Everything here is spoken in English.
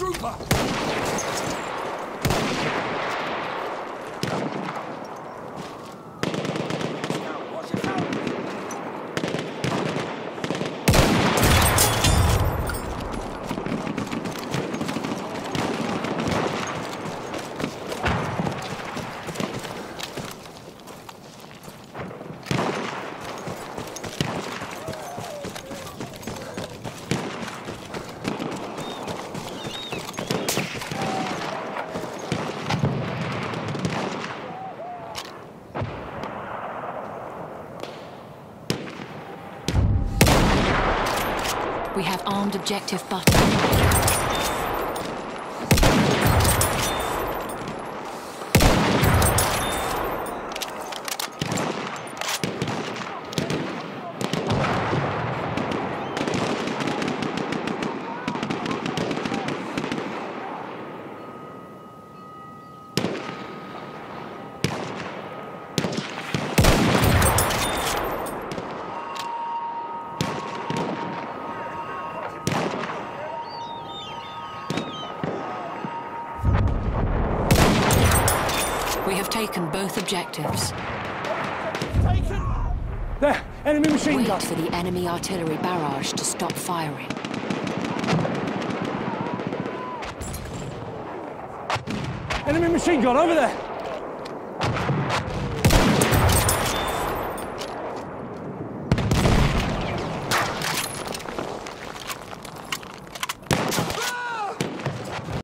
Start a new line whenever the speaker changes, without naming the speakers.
trooper!
We have armed objective button. We have taken both objectives.
Taken! There! Enemy machine
Wait
gun!
for the enemy artillery barrage to stop firing.
Enemy machine gun over there!